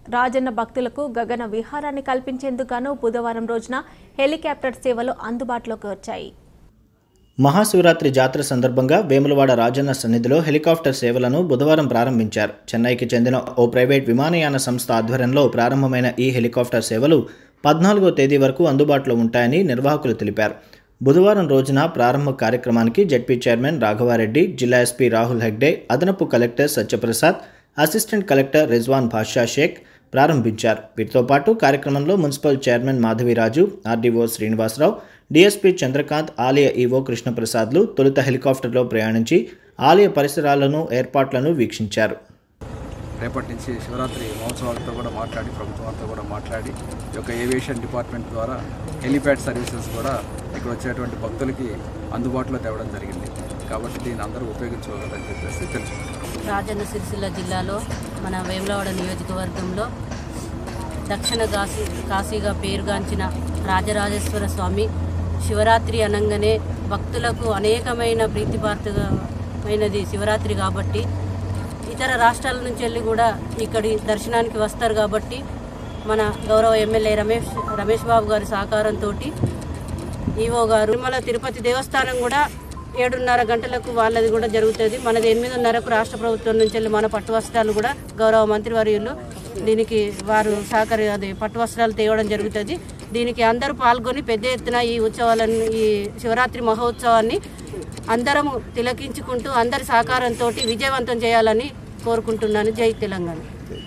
రాజన్న భక్తులకు గగన విహారాన్ని కల్పించేందుకు బుధవారం రోజున హెలికాప్టర్ సేవలు అందుబాటులోకి వచ్చాయి. మహాశివరాత్రి జాతర సందర్భంగా వేములవాడ రాజన్న సన్నిధిలో హెలికాప్టర్ సేవలను బుధవారం ప్రారంభించారు. చెన్నైకి చెందిన ఓ ప్రైవేట్ విమానయాన సంస్థ ఆధ్వర్యంలో ప్రారంభమైన ఈ హెలికాప్టర్ సేవలు 14వ తేదీ వరకు అందుబాటులో ఉంటాయని నిర్వాహకులు తెలిపారు. బుధవారం రోజున ప్రారంభ కార్యక్రమానికి జెడ్పీ చైర్మన్ రాఘవారెడ్డి, జిల్లా ఎస్పీ రాహుల్ హెగ్డే, అదనపు collector Satyaprasad, assistant collector Rizwan Basha Shaik ప్రారంభించారు. వీటితో పాటు కార్యక్రమంలో municipal chairman Madhaviraju, RDO Srinivasarao, DSP Chandrakanth, ఆలయ ఈవో కృష్ణప్రసాద్లు తొలుత హెలికాప్టర్లో ప్రయాణించి ఆలయ పరిసరాలను, ఏర్పాట్లను వీక్షించారు. రేపటి నుంచి శివరాత్రి మహోత్సవాలతో కూడా మాట్లాడి, ప్రభుత్వంతో కూడా మాట్లాడి, ఈ యొక్క ఏవియేషన్ డిపార్ట్మెంట్ ద్వారా హెలిప్యాడ్ సర్వీసెస్ కూడా ఇక్కడ వచ్చేటువంటి భక్తులకి అందుబాటులో తేవడం జరిగింది. కాబట్టి దీన్ని అందరూ ఉపయోగించుకోవాలని చెప్పేసి తెలుసుకుంటాం. రాజన్న సిరిసిల్ల జిల్లాలో మన వేములవాడ నియోజకవర్గంలో దక్షిణ కాశీగా పేరుగాంచిన రాజరాజేశ్వర స్వామి శివరాత్రి అనగానే భక్తులకు అనేకమైన ప్రీతిపాత్రమైనది శివరాత్రి కాబట్టి ఇతర రాష్ట్రాల నుంచి వెళ్ళి కూడా ఇక్కడి దర్శనానికి వస్తారు. కాబట్టి మన గౌరవ ఎమ్మెల్యే రమేష్ బాబు గారి సహకారంతో ఈవో గారు తిరుమల తిరుపతి దేవస్థానం కూడా 7:30 గంటలకు వాళ్ళది కూడా జరుగుతుంది. మనది 8:30కు రాష్ట్ర ప్రభుత్వం నుంచి వెళ్ళి మన పట్టు వస్త్రాలు కూడా గౌరవ మంత్రివర్యులు దీనికి వారు పట్టు వస్త్రాలు తేవడం జరుగుతుంది. దీనికి అందరూ పాల్గొని పెద్ద ఎత్తున ఈ ఉత్సవాలను, ఈ శివరాత్రి మహోత్సవాన్ని అందరము తిలకించుకుంటూ అందరి సహకారంతో విజయవంతం చేయాలని కోరుకుంటున్నాను. జై తెలంగాణ.